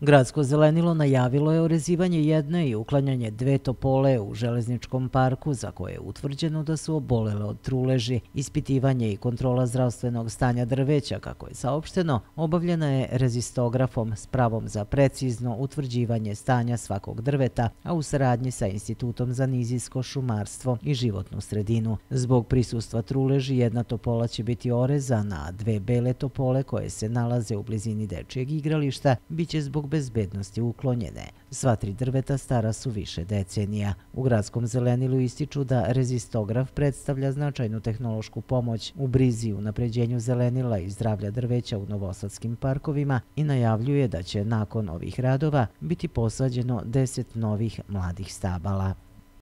Gradsko zelenilo najavilo je orezivanje jedne i uklanjanje dve topole u železničkom parku za koje je utvrđeno da su obolele od truleži. Ispitivanje i kontrola zdravstvenog stanja drveća, kako je saopšteno, obavljena je rezistografom s pravom za precizno utvrđivanje stanja svakog drveta, a u saradnji sa Institutom za nizijsko šumarstvo i životnu sredinu. Zbog prisustva truleži jedna topola će biti orezana, a dve bele topole koje se nalaze u blizini dečijeg igrališta biće zbog bezbednosti uklonjene. Sva tri drveta stara su više decenija. U Gradskom zelenilu ističu da rezistograf predstavlja značajnu tehnološku pomoć u brizi i unapređenju zelenila i zdravlja drveća u novosadskim parkovima i najavljuje da će nakon ovih radova biti posađeno 10 novih mladih stabala.